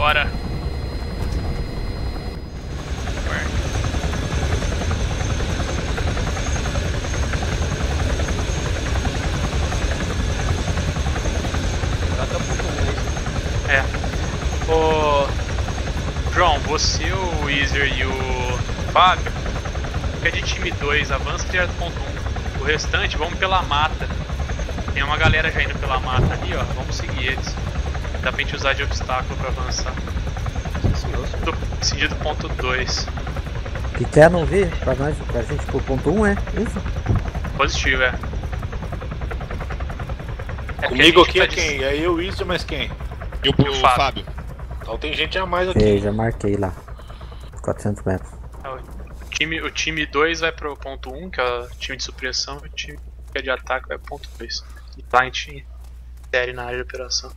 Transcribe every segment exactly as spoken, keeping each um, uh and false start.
Bora. É. Ô... João, você, o Weezer e o Fábio, fica de time dois, avança direto pro ponto um. O restante, vamos pela mata. Tem uma galera já indo pela mata ali, ó. Vamos seguir eles. Dá pra gente usar de obstáculo pra avançar. Do sentido ponto dois. Que quer não ver? Pra nós, pra gente pro ponto um, é? Isso? Positivo, é. é Comigo aqui tá é quem? É eu, isso, mas quem? E o, o Fábio. Fábio. Então tem gente a mais aqui. Sei, já marquei lá. quatrocentos metros. O time, o time dois vai pro ponto um, que é o time de supressão, e o time que é de ataque vai pro ponto dois. E lá a gente série na área de operação.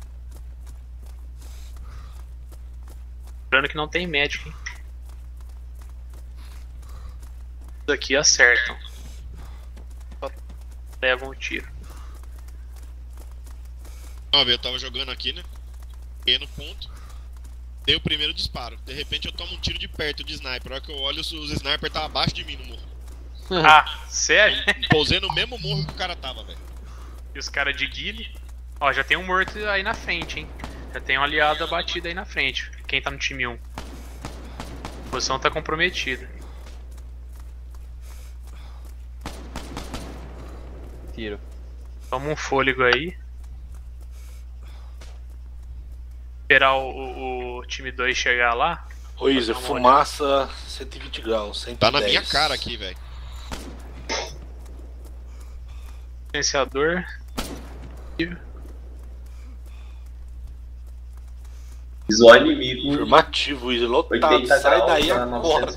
Lembrando que não tem médico, hein? Isso aqui acertam. Só levam um tiro. Ó, eu tava jogando aqui, né? Fiquei no ponto. Dei o primeiro disparo. De repente eu tomo um tiro de perto de sniper. Na hora que eu olho, os, os snipers tá abaixo de mim no morro. Ah, sério? Eu pousei no mesmo morro que o cara tava, velho. E os caras de guile? Ó, já tem um morto aí na frente, hein? Já tem um aliado abatido aí na frente. Quem tá no time um? A posição tá comprometida. Tiro. Toma um fôlego aí. Esperar o, o, o time dois chegar lá. Ô Isa, fumaça cento e vinte graus, cento e dez. Tá na minha cara aqui, velho. Silenciador. Visual inimigo. Afirmativo, Isa, lotado. Sai daí agora.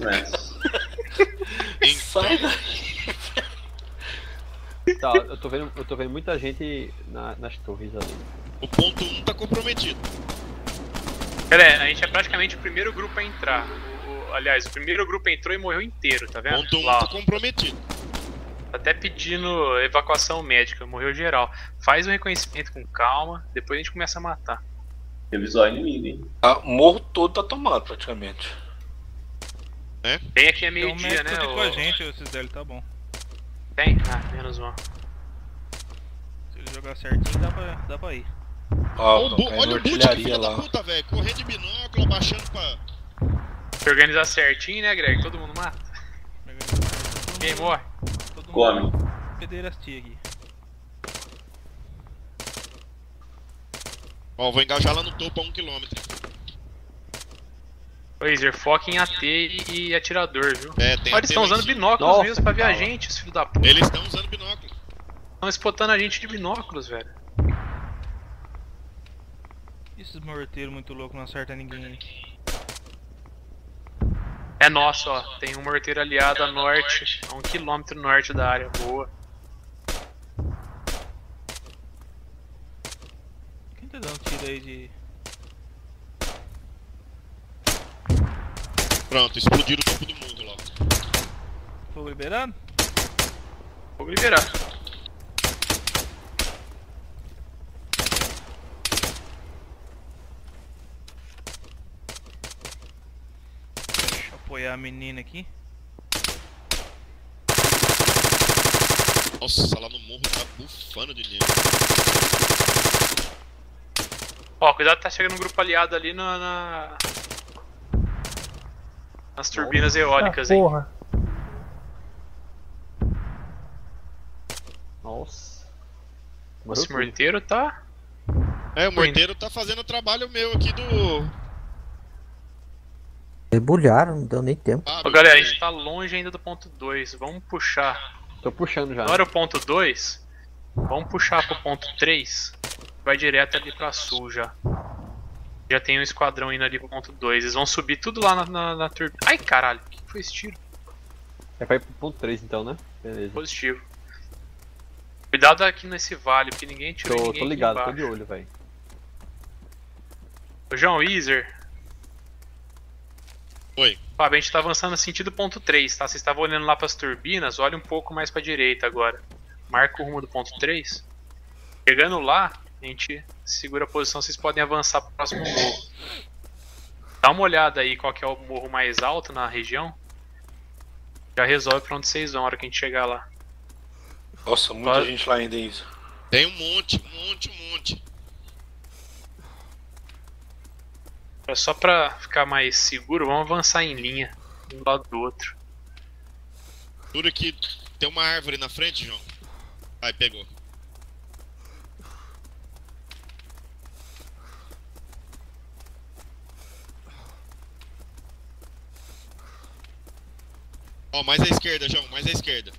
Sai daí. Tá, eu tô vendo, eu tô vendo muita gente na, nas torres ali. O ponto um tá comprometido. Pera, a gente é praticamente o primeiro grupo a entrar. O, aliás, o primeiro grupo entrou e morreu inteiro, tá vendo? Ponto um lá, tá comprometido. Tá até pedindo evacuação médica, morreu geral. Faz o reconhecimento com calma, depois a gente começa a matar. Tem visual inimigo, hein? Ah, o morro todo tá tomado praticamente. É? Tem aqui a meio-dia, né? Com a gente, o Cisdele tá bom. Tem? Ah, menos um. Se ele jogar certinho, dá pra, dá pra ir. Ó, Olha o, bu olha o boot aqui, filho da puta, velho. Correndo de binóculo, abaixando pra... Se organizar certinho, né, Greg? Todo mundo mata. Quem morre? Todo mundo Come. Pederastia aqui. Ó, vou engajar lá no topo a um quilômetro. Laser, foca em A T e, e atirador, viu? É, tem Olha, eles estão usando binóculos Nossa, mesmo pra ver a cara. gente, os filhos da puta. Eles estão usando binóculo. Estão spotando a gente de binóculos, velho. Esses morteiros muito loucos não acertam ninguém. É nosso, ó. Tem um morteiro aliado a norte, a um quilômetro norte da área. Boa. Quem tá dando tiro aí de... Pronto, explodiram o topo do mundo lá. Fogo liberado? Vou liberar. Deixa eu apoiar a menina aqui. Nossa, lá no morro tá bufando de dinheiro. Ó, cuidado, tá chegando um grupo aliado ali na... na... nas turbinas eólicas, hein? Porra. Nossa. Esse Morreu morteiro tá... É, o morteiro tá fazendo o trabalho meu aqui do... Debulharam, não deu nem tempo. Ah, Ô, galera, a gente tá longe ainda do ponto dois. Vamos puxar. tudo. Tô puxando já. Agora o ponto dois. Vamos puxar pro ponto três. Vai direto ali pra sul já. Já tem um esquadrão indo ali pro ponto dois. Eles vão subir tudo lá na, na, na turbina. Ai, caralho, o que foi esse tiro? É pra ir pro ponto três então, né? Beleza. Positivo. Cuidado aqui nesse vale, porque ninguém tirou Tô, ninguém tô aqui ligado, tô embaixo. de olho, velho. Ô, João, Weezer. Oi. Fábio, a gente tá avançando no sentido ponto três, tá? Vocês estavam olhando lá pras turbinas, olha um pouco mais pra direita agora. Marca o rumo do ponto três. Chegando lá, a gente segura a posição, vocês podem avançar pro próximo morro. Dá uma olhada aí qual que é o morro mais alto na região. Já resolve pra onde vocês vão na hora que a gente chegar lá. Nossa, muita Pode... gente lá ainda, isso. Tem um monte, um monte, um monte. É só pra ficar mais seguro, vamos avançar em linha, um lado do outro. Dura que tem uma árvore na frente, João. Aí, pegou. Ó, mais à esquerda, João, mais à esquerda.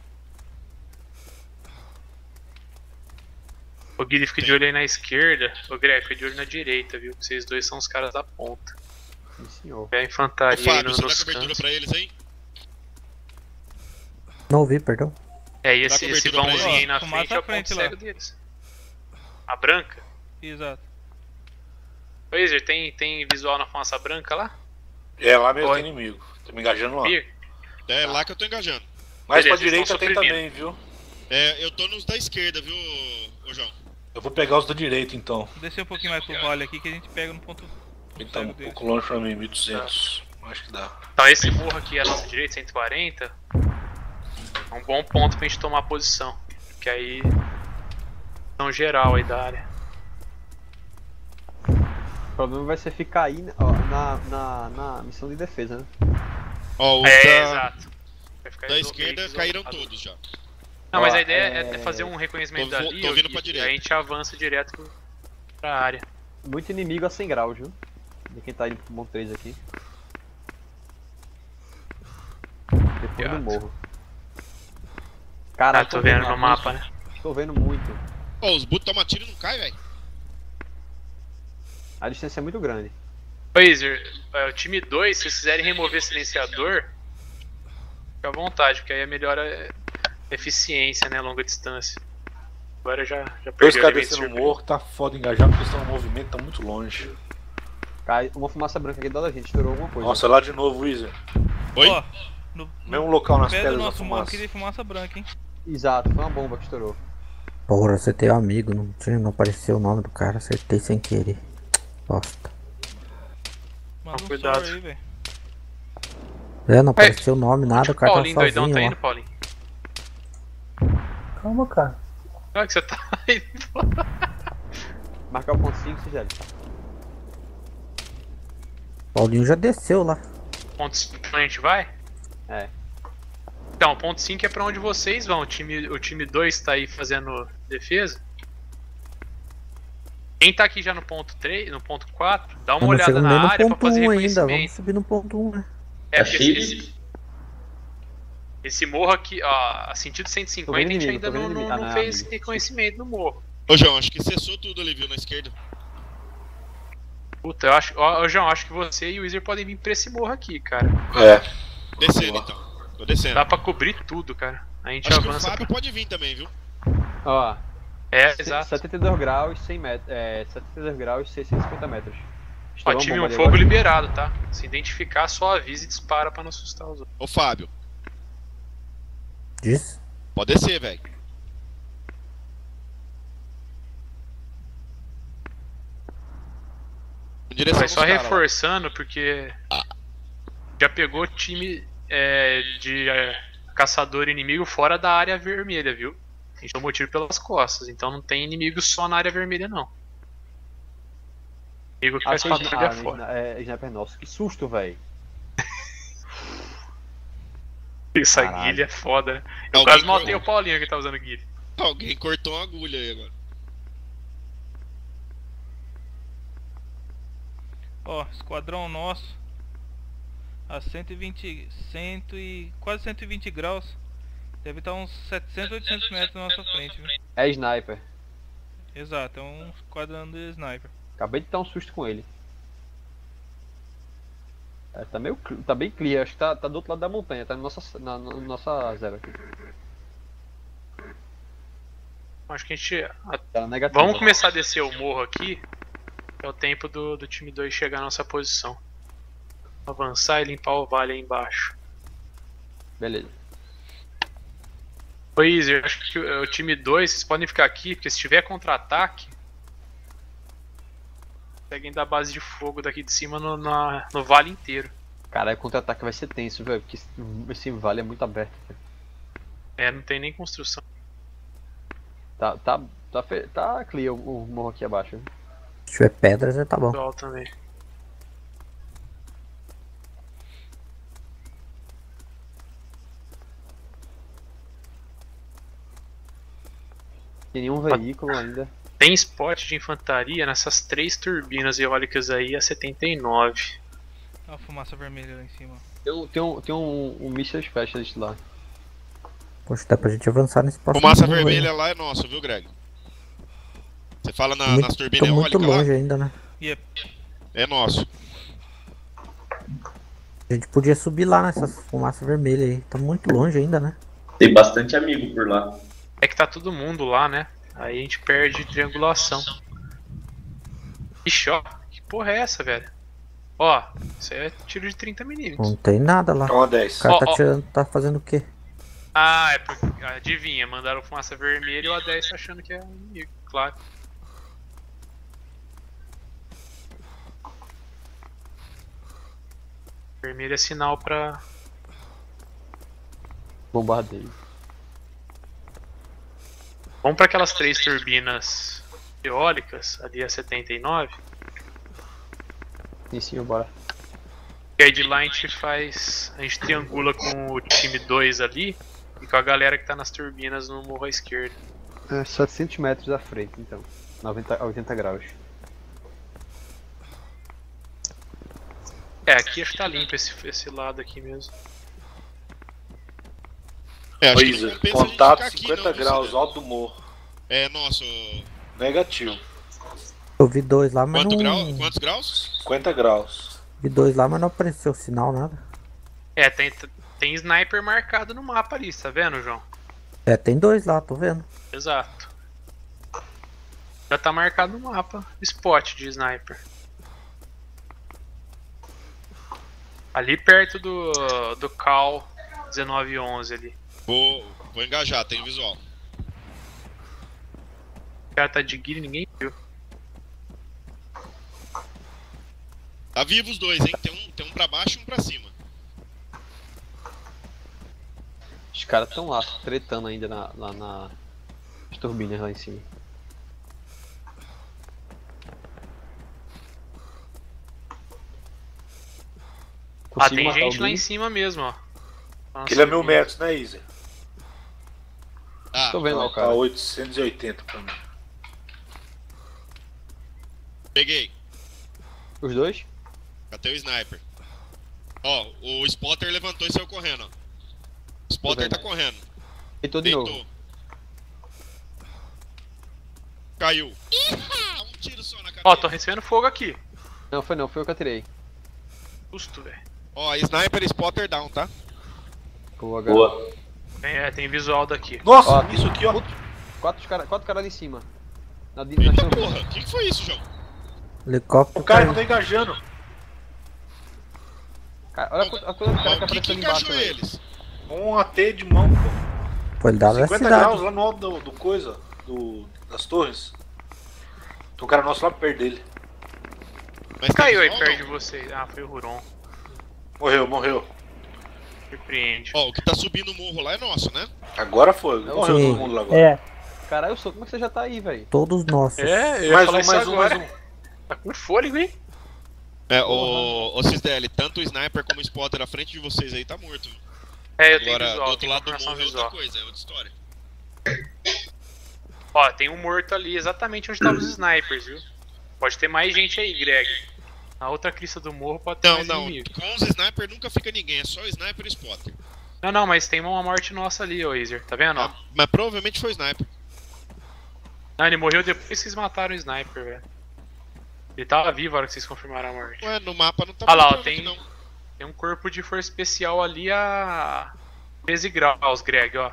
O Guilherme fica de olho aí na esquerda, o Greg fica de olho na direita, viu? Vocês dois são os caras da ponta. Sim, senhor. É a Ô, infantaria aí Fábio, no, você dá nos cobertura cantos. pra eles aí? Não ouvi, perdão. É, e Dá esse, esse cobertura pra vãozinho eles. aí na Ó, fumaça frente é o à frente ponto lá. cego deles. A branca? Exato. Laser, tem, tem visual na fumaça branca lá? É, lá mesmo Oi. tem inimigo. Tô me engajando lá. Mir? É lá que eu tô engajando. Mais Beleza, pra direita eles estão tem suprimindo. também, viu? É, eu tô nos da esquerda, viu, ô João? Eu vou pegar os da direita então. Descer um pouquinho mais pro vale aqui que a gente pega no ponto. Ele tá um cego dele. pouco longe pra mim, mil e duzentos. Acho que dá. Então esse morro aqui à nossa direita, cento e quarenta, é um bom ponto pra gente tomar a posição. Que aí são geral aí da área. O problema vai ser ficar aí ó, na, na, na missão de defesa, né? Ó, os É, da, exato. Vai ficar da iso- esquerda meio que caíram isolado. todos já. Não, mas Ó, a ideia é... é- é fazer um reconhecimento Tô vo- dali tô vindo e- pra e direita. a gente avança direto pro- pra área. Muito inimigo a cem graus, viu? De quem tá indo pro Monte três aqui. Depois Obrigado. do morro. Ah, Caralho, tô vendo no mapa, né? Tô vendo muito. Ó, os boot tomam tiro e não cai, velho. A distância é muito grande. Laser, é, o time dois, se vocês quiserem remover silenciador, fica à vontade, porque aí melhora a eficiência, né, a longa distância. Agora já, já Dois perdeu cabeças no morro, tá foda engajar porque estão no movimento, tá muito longe. Cai uma fumaça branca aqui do lado da gente, estourou alguma coisa. Nossa, lá de novo, Weezer. Oi? Ó, no, Mesmo local nas pé do pedras da nosso morro aqui fumaça. tem fumaça branca, hein? Exato, foi uma bomba que estourou. Porra, você tem um amigo, não, tinha, não apareceu o nome do cara, acertei sem querer. Bosta. Manda um Cuidado. sorry aí, velho. É, não apareceu o nome, nada, Onde o cara tá Paulinho doidão sozinho tá lá. indo, Paulinho? Calma, cara. Olha que você tá indo. Marcar o ponto cinco, Sigélio. Paulinho já desceu lá. Ponto cinco pra onde a gente vai? É. Então, ponto cinco é pra onde vocês vão. O time, o time dois tá aí fazendo defesa. Quem tá aqui já no ponto três, no ponto quatro, dá uma Eu não olhada chego nem na no área pra ponto fazer um ainda, vamos reconhecimento. subir no ponto um, né? É, Tá porque cheio esse, de... esse morro aqui, ó, a sentido cento e cinquenta, a gente inimigo, ainda tô vendo não, não, inimigo. Ah, não não, fez amigo. reconhecimento no morro. Ô, João, acho que cessou tudo ali, viu, na esquerda. Puta, eu acho, ó, ó, João, acho que você e o Wizard podem vir pra esse morro aqui, cara. É. Descendo, Boa. então. Tô descendo. Dá pra cobrir tudo, cara. A gente Acho que o avança. Fábio pode vir também, viu? Ó, É, exato. setenta e dois graus, cem metros. É, setenta e dois graus, seiscentos e cinquenta metros. Ó, Estourou uma time bomba um ali fogo agora. liberado, tá? Se identificar, só avisa e dispara pra não assustar os outros. Ô, Fábio, Diz? pode descer, velho. Em direção Vai aos só caras lá. reforçando, porque já pegou time é, de é, caçador inimigo fora da área vermelha, viu? A gente tomou tiro pelas costas, então não tem inimigo só na área vermelha, não. Inimigo que faz Ah, tem patrulha ah, fora. é, sniper nosso. Que susto, velho. Essa Caralho. guilha é foda, né? Eu Alguém quase matei cortou. o Paulinho que tá usando guilha. Alguém cortou uma agulha aí agora. Ó, esquadrão nosso. A cento e vinte, cento e quase cento e vinte graus. Deve estar uns setecentos, oitocentos metros na nossa frente, viu? É sniper. Exato, é um esquadrão de sniper. Acabei de dar um susto com ele. É, tá meio cl- tá bem clear, acho que tá, tá do outro lado da montanha, tá na nossa, na, na nossa zero aqui. Acho que a gente. Tá na negativa. Vamos começar a descer o morro aqui. É o tempo do, do time dois chegar na nossa posição. Avançar e limpar o vale aí embaixo. Beleza. Ô Easy, acho que o, o time dois, vocês podem ficar aqui, porque se tiver contra-ataque, Conseguem dar base de fogo daqui de cima no, na, no vale inteiro. Cara, o contra-ataque vai ser tenso, velho, porque esse, esse vale é muito aberto. Véio. É, não tem nem construção. Tá, tá, tá, fe... tá clear o, o morro aqui abaixo. Viu? Se tiver pedras, já tá bom. Igual também. Tem nenhum veículo ainda. Tem spot de infantaria nessas três turbinas eólicas aí a setenta e nove. Olha a fumaça vermelha lá em cima. Tem um, tem um, tem um, um Missile Specialist lá. Poxa, dá pra gente avançar nesse próximo. Fumaça muro aí, vermelha né? lá é nosso, viu, Greg? Você fala na, Muito- nas turbinas Tô muito eólicas lá? longe ainda, né? Yep. É nosso. A gente podia subir lá nessas fumaças vermelhas aí. Tá muito longe ainda, né? Tem bastante amigo por lá. É que tá todo mundo lá, né? Aí a gente perde triangulação. Ixi, ó. Que porra é essa, velho? Ó, isso aí é tiro de trinta milímetros. Não tem nada lá. Então a O dez. cara Ó, tá ó. tirando, tá fazendo o quê? Ah, é porque. Adivinha, mandaram fumaça vermelha e o A dez tá achando que é inimigo, claro. Vermelho é sinal pra. Bombardeio. Vamos pra aquelas três turbinas eólicas, ali a setenta e nove. Em cima, bora. E aí de lá a gente faz. A gente triangula com o time dois ali e com a galera que tá nas turbinas no morro à esquerda. É, setecentos metros à frente, então. noventa a oitenta graus. É, aqui acho que tá limpo esse, esse lado aqui mesmo. É, acho que não Laser, compensa a gente contato ficar aqui, cinquenta não, viu, graus, Cidadão? alto do morro. É nosso. Negativo. Eu vi dois lá, mas Quanto não. grau? Quantos graus? cinquenta graus. Vi dois lá, mas não apareceu sinal, nada. É, tem, tem sniper marcado no mapa ali, tá vendo, João? É, tem dois lá, tô vendo. Exato. Já tá marcado no mapa. Spot de sniper. Ali perto do, do Cal dezenove onze ali. Vou, vou engajar, tem visual. O cara tá de guia e ninguém viu. Tá vivo os dois, hein? Tem um, tem um pra baixo e um pra cima. Os caras estão lá, tretando ainda na, lá na... as turbinas lá em cima. Ah, Consigo tem matar gente lá alguém? em cima mesmo, ó. Nossa, Aquele é mil metros, né, Isa? Ah, Tô vendo lá o Tá cara. oitocentos e oitenta pra mim. peguei. Os dois? Catei o sniper. Ó, o spotter levantou e saiu correndo, ó. O spotter vendo. tá correndo. Deitou de Deitou. novo. Caiu. Ihá! Um tiro só na cabeça. Ó, tô recebendo fogo aqui. Não, foi não, foi eu que atirei. Susto, velho. Ó, sniper e spotter down, tá? Boa, garoto. Boa. Tem, é, tem visual daqui. Nossa, Ó, isso aqui, ó. Quatro caras quatro cara ali em cima. Na, na Eita turbinas. porra, o que, que foi isso, João? Helicóptero O cara caiu. não tá engajando. Cara, olha a co- a coisa do cara Ó, que o que, que apareceu ali embaixo, encaixou velho. eles? Um A T de mão, pô. Foi dado da cinquenta cidade. graus lá no alto do, do coisa, do, das torres. Tem um cara nosso lá perto dele. Mas tem Caiu aí visual, perto de não? vocês. Ah, foi o Huron. Morreu, morreu. Surpreende. Ó, o que tá subindo o morro lá é nosso, né? Agora foi. Morreu Sim. todo mundo lá agora. É, Caralho, eu sou, como é que você já tá aí, velho? todos nossos. É, eu ia Mais falar um, isso mais um, agora. mais um. Tá com fôlego, hein? É, o, o Cisdel, tanto o sniper como o spotter à frente de vocês aí tá morto. viu? É, eu tenho Agora, visual, do outro tenho lado do confirmação morro é visual. outra coisa, é outra história. Ó, tem um morto ali exatamente onde estavam os snipers, viu? Pode ter mais gente aí, Greg. Na outra crista do morro pode ter Não, mais não, inimigo. com os sniper nunca fica ninguém, é só o sniper e o spotter. Não, não, mas tem uma morte nossa ali, ô Izer. Tá vendo? ó? Ah, mas provavelmente foi o sniper. Não, ele morreu depois que vocês mataram o sniper, velho. Ele tava vivo a hora que vocês confirmaram a morte. Ué, no mapa não tá Ah lá, ó, mostrando tem- aqui, não. Tem um corpo de força especial ali a treze graus, Greg, ó.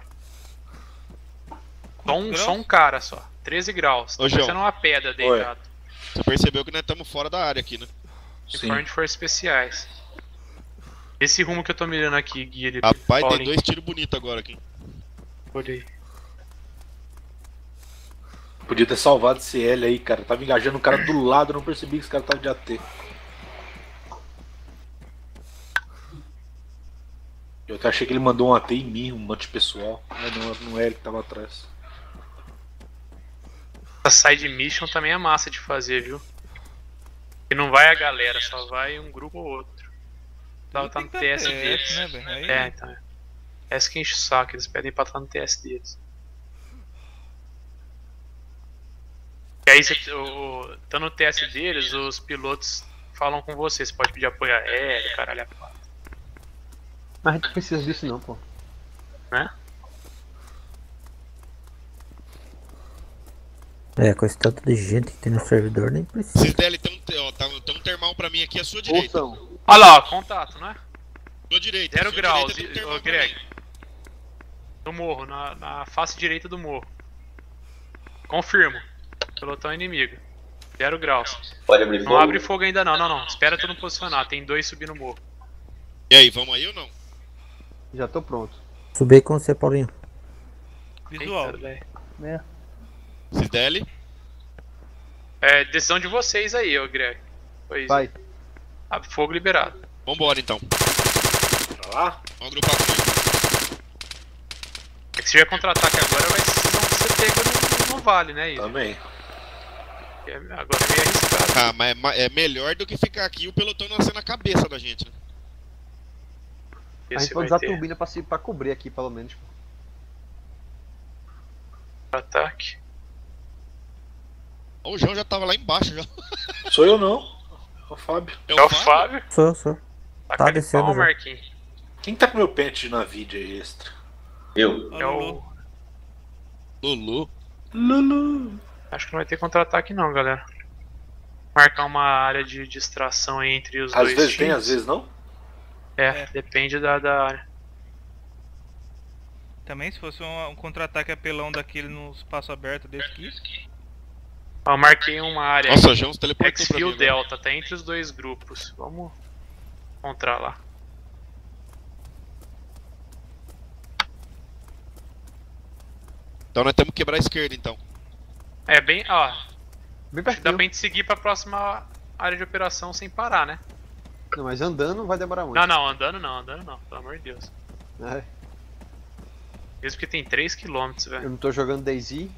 Só um, Graus? só um cara só. treze graus. Tá Ô, João. parecendo uma pedra deitado. Você percebeu que nós estamos fora da área aqui, né? Uniforme de forças especiais. Esse rumo que eu tô mirando aqui, guia ele. Rapaz, tem Paulinho. dois tiros bonitos agora aqui. Olhei. Podia ter salvado esse L aí, cara. Tava engajando o cara do lado, não percebi que esse cara tava de A T. Eu até achei que ele mandou um A T em mim, um monte de pessoal. Mas não, não é ele que tava atrás. Essa side mission também é massa de fazer, viu? E não vai a galera, só vai um grupo ou outro. Tá, tá no T S deles. né, velho? Aí- É, então. Essa que enche o saco, eles pedem pra estar no T S deles. E aí, você, o, tá no T S deles, os pilotos falam com você. Você pode pedir apoio aéreo, caralho, a quatro. Mas a gente não precisa disso não, pô. Né? É, com esse tanto de gente que tem no servidor, nem precisa. Cisdele, tem um, te- ó, tá, tem um termal pra mim aqui à sua direita. Ouçam. Olha lá, ó, contato, né? Sua direita. Zero sua graus, direita tem um e- termal ô pra Greg. mim. No morro, na, na face direita do morro. Confirmo. Pelotão inimigo. Zero graus. Pode abrir Não fogo? abre fogo ainda não, não, não. Espera todo mundo posicionar. Tem dois subindo o morro. E aí, vamos aí ou não? Já tô pronto. Subi aí com você, Paulinho. Visual. Eita, velho. É. Cisdele. É decisão de vocês aí, ô Greg. Foi isso. Vai. Ah, fogo liberado. Vambora então. Pra lá? Vamos agrupar comigo. É que se tiver contra-ataque agora, vai vocês vão ser pego no, no vale, né? Isso. Também. É- Agora é meio arriscado. Ah, mas é ma- é melhor do que ficar aqui e o pelotão nascer na cabeça da gente, né? A Esse gente vai pode usar a ter turbina pra, se, pra cobrir aqui, pelo menos. ataque. Ó, o João já tava lá embaixo já. Sou eu não. É o Fábio. É o Fábio. Sou, sou. Tá, Tá descendo pau, já. Marquinhos. Quem tá com meu pente na vídeo aí extra? Eu. É o... Lulu. Lulu. Acho que não vai ter contra-ataque não, galera. Marcar uma área de distração aí entre os Às dois vezes tem, times. às vezes não? É, depende da, da área. Também se fosse um, um contra-ataque apelão daquele no espaço aberto desse aqui. Ó, eu marquei uma área Nossa, o João se teleportou pra mim. X-Field agora. Delta, tá entre os dois grupos. Vamos encontrar lá. Então nós temos que quebrar a esquerda então. É bem, ó, Bem acho que dá pertinho. pra gente seguir pra próxima área de operação sem parar, né? Não, mas andando vai demorar muito. Não, não, andando não, andando não, pelo amor de Deus. É, Mesmo que tem três quilômetros, eu velho. não tô jogando DayZ.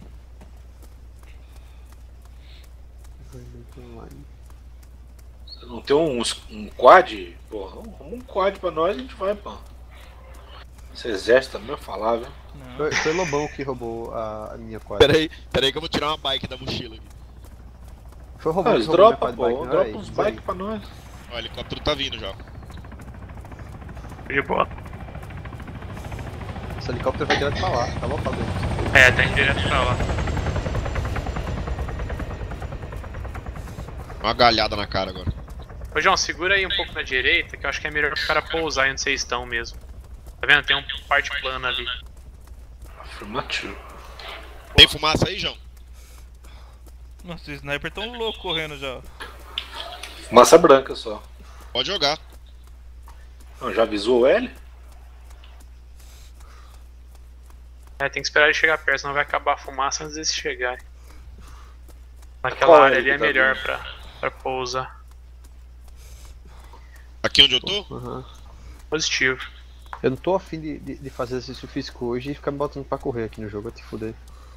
Não tem um, um quad? Porra, arruma um quad pra nós, a gente vai, pô. Esse exército também eu falar, viu? Não. Foi, foi Lobão que roubou a, a minha quad. Pera aí, pera aí que eu vou tirar uma bike da mochila aqui. Foi Ah, roubado. eles dropam, pô. não era Dropa isso, uns isso aí. bikes pra nós. Ó, o helicóptero tá vindo já. De boa. Esse helicóptero vai direto pra lá, tá lotado aí. É, tá indo direto pra lá. Uma galhada na cara agora. Ô João, segura aí um pouco na direita, que eu acho que é melhor pro cara pousar aí onde vocês estão mesmo. Tá vendo? Tem um parte plana ali. Afirmativo. Tem fumaça aí, João? Nossa, o sniper tão louco correndo já. Massa branca só. Pode jogar. Não, já avisou o L? É, tem que esperar ele chegar perto, senão vai acabar a fumaça antes deles chegarem. Naquela Qual área é ali que é tá melhor vindo? pra, pra pousar. Aqui onde eu tô? Aham. Positivo. Eu não tô afim de, de, de fazer exercício físico hoje e ficar me botando pra correr aqui no jogo, eu te fuder.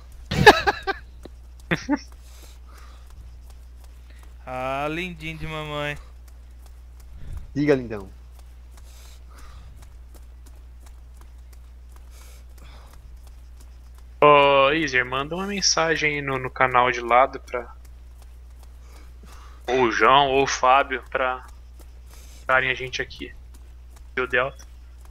Ah, lindinho de mamãe. Diga, lindão. Ô, Iser, manda uma mensagem aí no, no canal de lado pra. Ou o João ou o Fábio pra darem a gente aqui. E o Delta.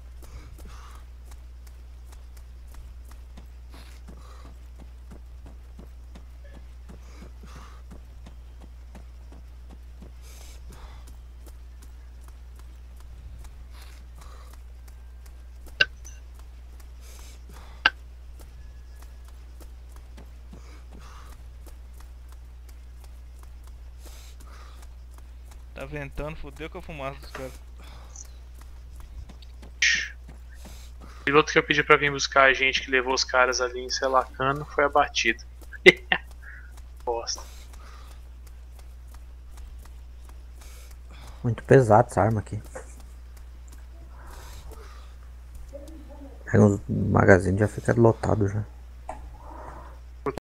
Tá ventando, fodeu com a fumaça dos caras. O piloto que eu pedi pra vir buscar a gente que levou os caras ali em Selacano foi abatido. Muito pesado essa arma aqui. Pega uns magazines e já fica lotado já.